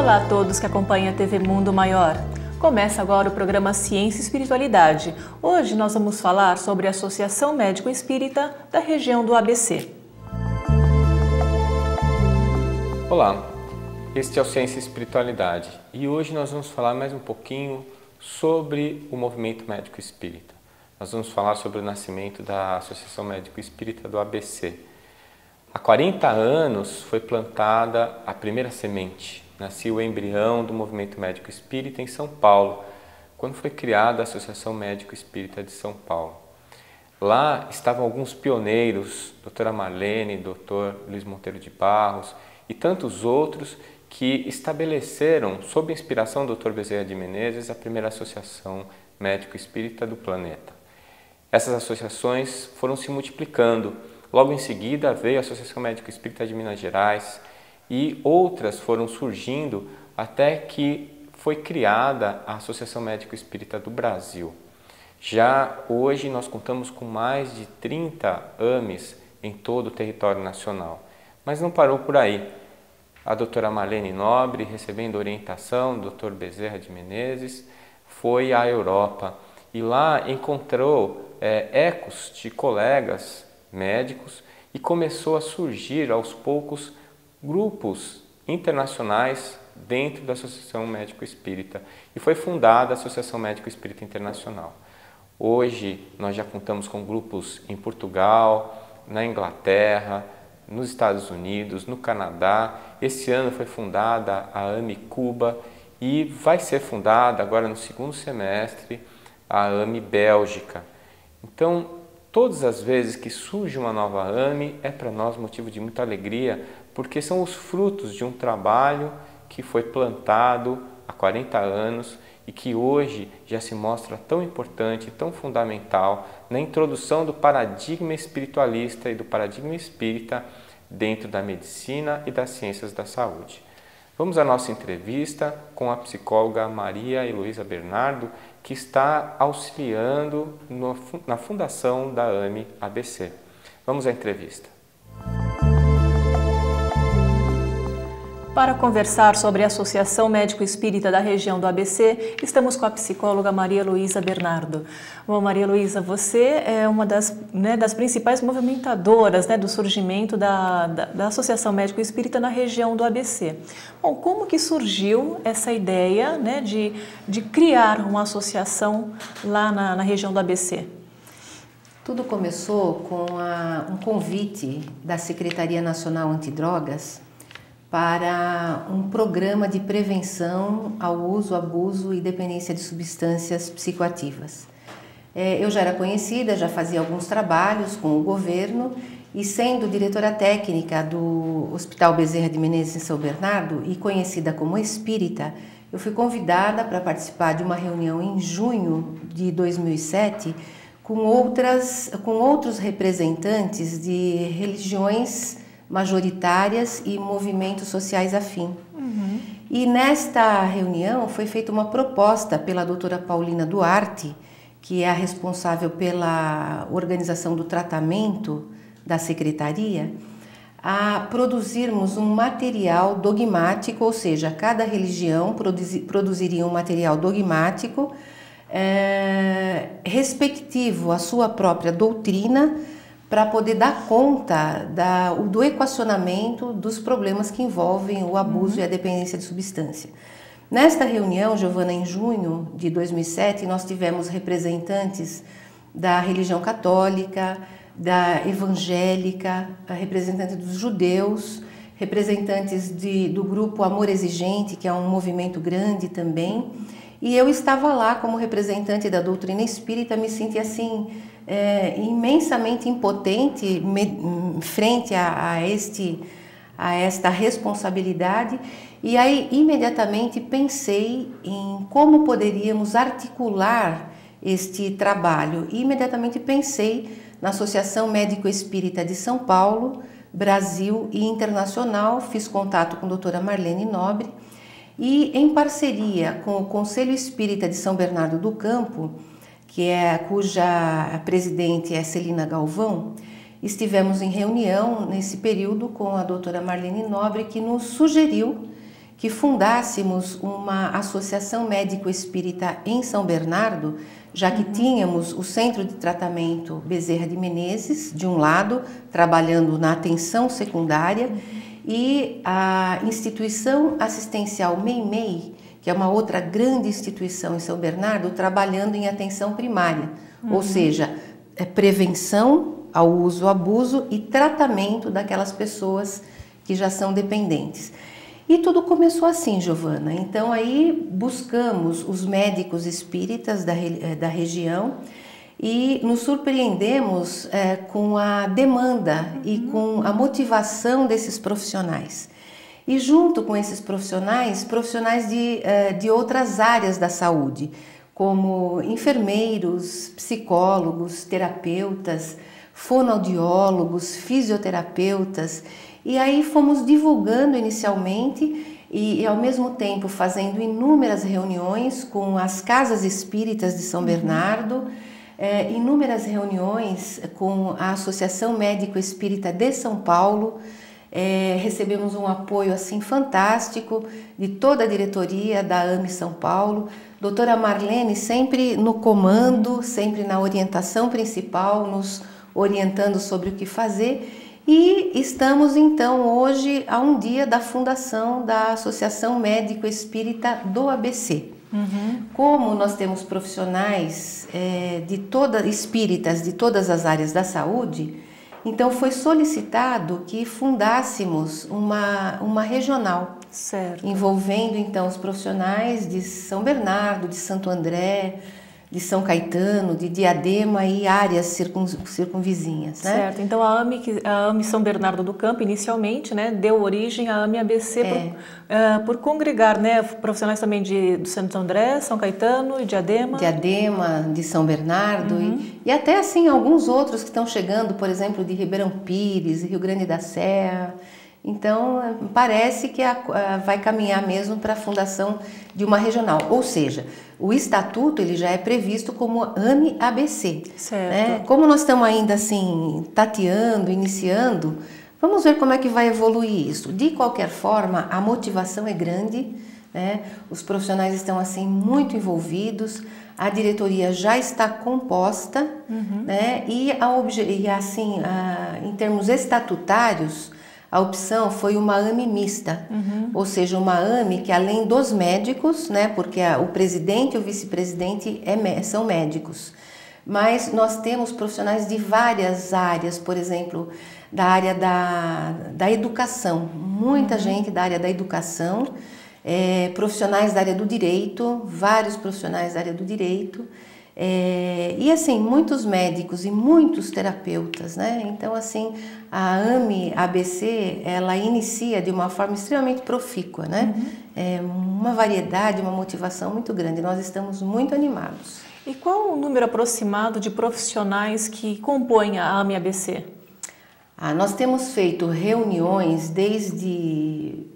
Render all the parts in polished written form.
Olá a todos que acompanham a TV Mundo Maior. Começa agora o programa Ciência e Espiritualidade. Hoje nós vamos falar sobre a Associação Médico Espírita da região do ABC. Olá, este é o Ciência e Espiritualidade e hoje nós vamos falar mais um pouquinho sobre o movimento médico espírita. Nós vamos falar sobre o nascimento da Associação Médico Espírita do ABC. Há 40 anos foi plantada a primeira semente, nasceu o embrião do movimento médico espírita em São Paulo, quando foi criada a Associação Médico Espírita de São Paulo. Lá estavam alguns pioneiros, doutora Marlene, doutor Luiz Monteiro de Barros e tantos outros que estabeleceram, sob inspiração do Dr. Bezerra de Menezes, a primeira associação médico-espírita do planeta. Essas associações foram se multiplicando. Logo em seguida veio a Associação Médico-Espírita de Minas Gerais e outras foram surgindo até que foi criada a Associação Médico-Espírita do Brasil. Já hoje nós contamos com mais de 30 AMEs em todo o território nacional. Mas não parou por aí. A doutora Marlene Nobre, recebendo orientação do Dr. Bezerra de Menezes, foi à Europa e lá encontrou ecos de colegas médicos e começou a surgir aos poucos grupos internacionais dentro da Associação Médico Espírita e foi fundada a Associação Médico Espírita Internacional. Hoje nós já contamos com grupos em Portugal, na Inglaterra, nos Estados Unidos, no Canadá. Esse ano foi fundada a AME Cuba e vai ser fundada agora no segundo semestre a AME Bélgica. Então, todas as vezes que surge uma nova AME é para nós motivo de muita alegria, porque são os frutos de um trabalho que foi plantado há 40 anos e que hoje já se mostra tão importante, tão fundamental na introdução do paradigma espiritualista e do paradigma espírita dentro da medicina e das ciências da saúde. Vamos à nossa entrevista com a psicóloga Maria Heloísa Bernardo, que está auxiliando na fundação da AME ABC. Vamos à entrevista. Para conversar sobre a Associação Médico Espírita da região do ABC, estamos com a psicóloga Maria Heloísa Bernardo. Bom, Maria Heloísa, você é uma das principais movimentadoras do surgimento da Associação Médico Espírita na região do ABC. Bom, como que surgiu essa ideia de criar uma associação lá na região do ABC? Tudo começou com um convite da Secretaria Nacional Antidrogas para um programa de prevenção ao uso, abuso e dependência de substâncias psicoativas. Eu já era conhecida, já fazia alguns trabalhos com o governo e sendo diretora técnica do Hospital Bezerra de Menezes em São Bernardo e conhecida como espírita, eu fui convidada para participar de uma reunião em junho de 2007 com outros representantes de religiões majoritárias e movimentos sociais afim. E nesta reunião foi feita uma proposta pela doutora Paulina Duarte, que é a responsável pela organização do tratamento da secretaria, a produzirmos um material dogmático, ou seja, cada religião produziria um material dogmático respectivo à sua própria doutrina, para poder dar conta do equacionamento dos problemas que envolvem o abuso e a dependência de substância. Nesta reunião, Giovana, em junho de 2007, nós tivemos representantes da religião católica, da evangélica, representantes dos judeus, representantes do grupo Amor Exigente, que é um movimento grande também, e eu estava lá como representante da doutrina espírita, me senti assim imensamente impotente frente a esta responsabilidade, e aí imediatamente pensei em como poderíamos articular este trabalho. E imediatamente pensei na Associação Médico Espírita de São Paulo, Brasil e Internacional, fiz contato com a doutora Marlene Nobre e, em parceria com o Conselho Espírita de São Bernardo do Campo, cuja presidente é Celina Galvão, estivemos em reunião nesse período com a doutora Marlene Nobre, que nos sugeriu que fundássemos uma associação médico-espírita em São Bernardo, já que tínhamos o Centro de Tratamento Bezerra de Menezes, de um lado, trabalhando na atenção secundária, e a Instituição Assistencial Meimei, que é uma outra grande instituição em São Bernardo, trabalhando em atenção primária, ou seja, prevenção ao uso e abuso e tratamento daquelas pessoas que já são dependentes. E tudo começou assim, Giovana. Então aí buscamos os médicos espíritas da região e nos surpreendemos com a demanda e com a motivação desses profissionais. E junto com esses profissionais de outras áreas da saúde, como enfermeiros, psicólogos, terapeutas, fonoaudiólogos, fisioterapeutas. E aí fomos divulgando inicialmente e ao mesmo tempo fazendo inúmeras reuniões com as casas espíritas de São Bernardo, inúmeras reuniões com a Associação Médico Espírita de São Paulo. Recebemos um apoio assim fantástico de toda a diretoria da AME São Paulo, doutora Marlene sempre no comando, sempre na orientação principal, nos orientando sobre o que fazer. E estamos então hoje a um dia da fundação da Associação Médico Espírita do ABC. Como nós temos profissionais espíritas de todas as áreas da saúde, então foi solicitado que fundássemos uma regional, certo, envolvendo então os profissionais de São Bernardo, de Santo André, de São Caetano, de Diadema e áreas circunvizinhas, né? Certo, então a AME São Bernardo do Campo, inicialmente, né, deu origem à AME ABC por congregar, né, profissionais também de Santo André, São Caetano e Diadema. Diadema, de São Bernardo e até assim alguns outros que estão chegando, por exemplo, de Ribeirão Pires, Rio Grande da Serra. Então, parece que vai caminhar mesmo para a fundação de uma regional. Ou seja, o estatuto ele já é previsto como AME ABC. Certo. Né? Como nós estamos ainda assim, tateando, iniciando, vamos ver como é que vai evoluir isso. De qualquer forma, a motivação é grande, né? Os profissionais estão assim muito envolvidos, a diretoria já está composta, né? E em termos estatutários, a opção foi uma AME mista, ou seja, uma AME que além dos médicos, né, porque o presidente e o vice-presidente são médicos, mas nós temos profissionais de várias áreas, por exemplo, da área da educação, muita gente da área da educação, profissionais da área do direito, vários profissionais da área do direito, e assim, muitos médicos e muitos terapeutas, né? Então assim, a AME ABC, ela inicia de uma forma extremamente profícua, né? Uma variedade, uma motivação muito grande, nós estamos muito animados. E qual o número aproximado de profissionais que compõem a AME ABC? Nós temos feito reuniões desde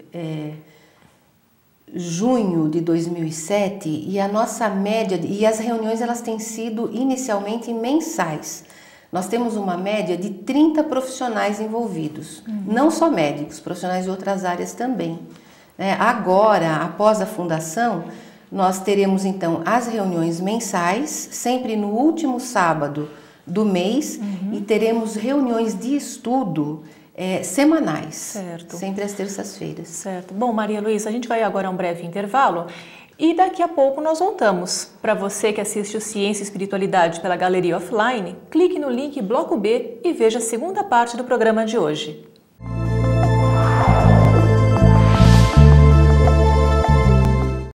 junho de 2007 e a nossa média, e as reuniões elas têm sido inicialmente mensais. Nós temos uma média de 30 profissionais envolvidos, não só médicos, profissionais de outras áreas também. Agora, após a fundação, nós teremos então as reuniões mensais, sempre no último sábado do mês, e teremos reuniões de estudo semanais, certo, sempre às terças-feiras. Certo. Bom, Maria Luísa, a gente vai agora a um breve intervalo e daqui a pouco nós voltamos. Para você que assiste o Ciência e Espiritualidade pela Galeria Offline, clique no link Bloco B e veja a segunda parte do programa de hoje.